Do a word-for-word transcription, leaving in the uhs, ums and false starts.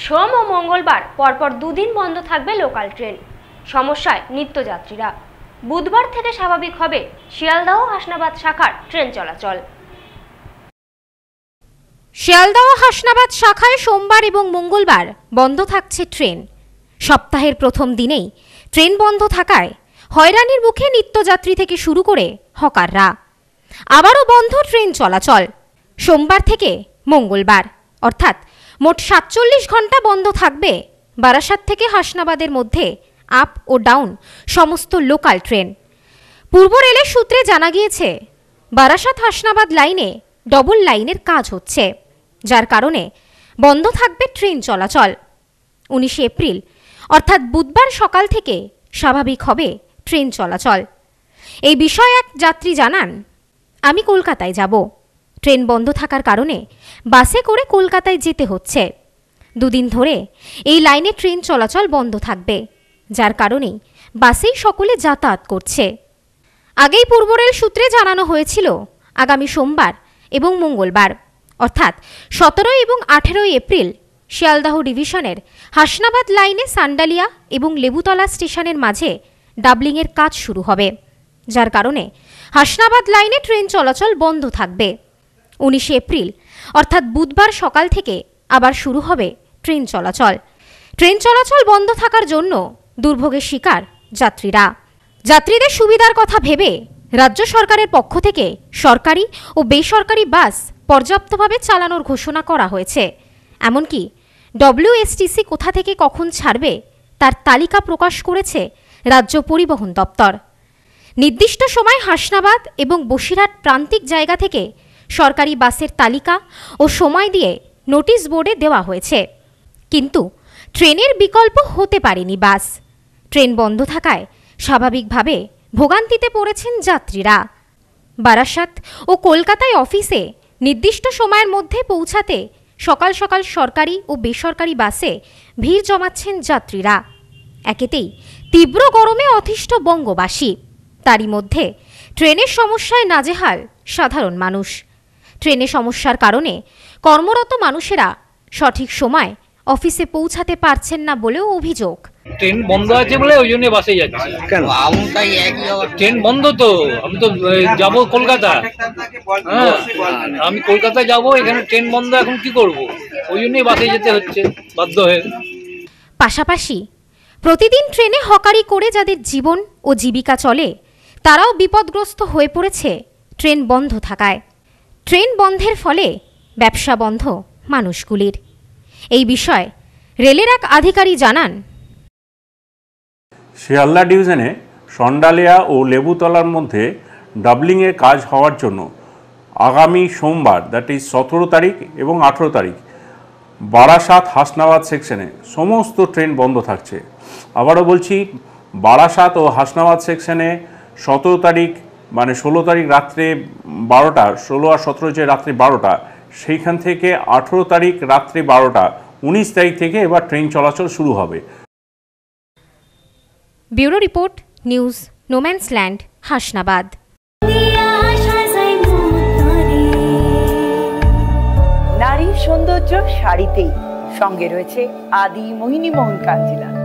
সোম ও মঙ্গলবার পরপর দুদিন বন্ধ থাকবে লোকাল ট্রেন। সমস্যায় নিত্যযাত্রীরা। বুধবার থেকে স্বাভাবিক হবে শিয়ালদহ হাসনাবাদ শাখার ট্রেন চলাচল। শিয়ালদহ হাসনাবাদ শাখায় সোমবার এবং মঙ্গলবার বন্ধ থাকছে ট্রেন। সপ্তাহের প্রথম দিনেই ট্রেন বন্ধ থাকায় হয়রানির মুখে নিত্যযাত্রী থেকে শুরু করে হকাররা। আবারও বন্ধ ট্রেন চলাচল। সোমবার থেকে মঙ্গলবার অর্থাৎ মোট সাতচল্লিশ ঘন্টা বন্ধ থাকবে বারাসাত থেকে হাসনাবাদের মধ্যে আপ ও ডাউন সমস্ত লোকাল ট্রেন। পূর্ব রেলের সূত্রে জানা গিয়েছে, বারাসাত হাসনাবাদ লাইনে ডবল লাইনের কাজ হচ্ছে, যার কারণে বন্ধ থাকবে ট্রেন চলাচল। উনিশে এপ্রিল অর্থাৎ বুধবার সকাল থেকে স্বাভাবিক হবে ট্রেন চলাচল। এই বিষয়ে এক যাত্রী জানান, আমি কলকাতায় যাব। ট্রেন বন্ধ থাকার কারণে বাসে করে কলকাতায় যেতে হচ্ছে। দুদিন ধরে এই লাইনে ট্রেন চলাচল বন্ধ থাকবে, যার কারণেই বাসেই সকলে যাতায়াত করছে। আগেই পূর্ব রেল সূত্রে জানানো হয়েছিল আগামী সোমবার এবং মঙ্গলবার অর্থাৎ সতেরোই এবং আঠেরোই এপ্রিল শিয়ালদহ ডিভিশনের হাসনাবাদ লাইনে সান্ডালিয়া এবং লেবুতলা স্টেশনের মাঝে ডাবলিংয়ের কাজ শুরু হবে, যার কারণে হাসনাবাদ লাইনে ট্রেন চলাচল বন্ধ থাকবে। উনিশে এপ্রিল অর্থাৎ বুধবার সকাল থেকে আবার শুরু হবে ট্রেন চলাচল। ট্রেন চলাচল বন্ধ থাকার জন্য দুর্ভোগের শিকার যাত্রীরা। যাত্রীদের সুবিধার কথা ভেবে রাজ্য সরকারের পক্ষ থেকে সরকারি ও বেসরকারি বাস পর্যাপ্তভাবে চালানোর ঘোষণা করা হয়েছে। এমনকি ডব্লিউএসটিসি কোথা থেকে কখন ছাড়বে তার তালিকা প্রকাশ করেছে রাজ্য পরিবহন দপ্তর। নির্দিষ্ট সময় হাসনাবাদ এবং বসিরহাট প্রান্তিক জায়গা থেকে সরকারি বাসের তালিকা ও সময় দিয়ে নোটিশ বোর্ডে দেওয়া হয়েছে, কিন্তু ট্রেনের বিকল্প হতে পারেনি বাস। ট্রেন বন্ধ থাকায় স্বাভাবিকভাবে ভোগান্তিতে পড়েছেন যাত্রীরা। বারাসাত ও কলকাতায় অফিসে নির্দিষ্ট সময়ের মধ্যে পৌঁছাতে সকাল সকাল সরকারি ও বেসরকারি বাসে ভিড় জমাচ্ছেন যাত্রীরা। একেতেই তীব্র গরমে অতিষ্ঠ বঙ্গবাসী, তারই মধ্যে ট্রেনের সমস্যায় নাজেহাল সাধারণ মানুষ। ট্রেনে সমস্যার কারণে কর্মরত মানুষেরা সঠিক সময় অফিসে পৌঁছাতে পারছেন না বলেও অভিযোগ। ট্রেন বন্ধ আছে বলে ওই জন্য বাসে যাচ্ছি। ট্রেন বন্ধ তো, আমি তো যাব কলকাতা। হ্যাঁ, আমি কলকাতা যাব, এখানে ট্রেন বন্ধ, এখন কি করব? ওই জন্যই বাসে যেতে হচ্ছে বাধ্য হয়ে। পাশাপাশি প্রতিদিন ট্রেনে হকারি করে যাদের জীবন ও জীবিকা চলে, তারাও বিপদগ্রস্ত হয়ে পড়েছে ট্রেন বন্ধ থাকায়। ট্রেন বন্ধের ফলে ব্যবসা বন্ধ মানুষগুলির। এই বিষয়ে রেলের এক আধিকারিক জানান, শিয়ালদা ডিভিশনে সন্ডালিয়া ও লেবুতলার মধ্যে ডাবলিংয়ের কাজ হওয়ার জন্য আগামী সোমবার দ্যাট ইজ সতেরো তারিখ এবং আঠেরো তারিখ বারাসাত হাসনাবাদ সেকশনে সমস্ত ট্রেন বন্ধ থাকছে। আবারও বলছি, বারাসাত ও হাসনাবাদ সেকশনে সতেরো তারিখ মানে ষোলো তারিখ রাত্রে বারোটা, ষোলো আর সতেরো যে রাত্রে বারোটা, সেইখান থেকে আঠেরো তারিখ রাত্রে বারোটা, উনিশ তারিখ থেকে এবার ট্রেন চলাচল শুরু হবে। Bureau report, news, no man's land, Hasnabad. নারীর সৌন্দর্য শাড়িতেই, সঙ্গে রয়েছে আদি মোহিনী মোহন কাঞ্জিলা।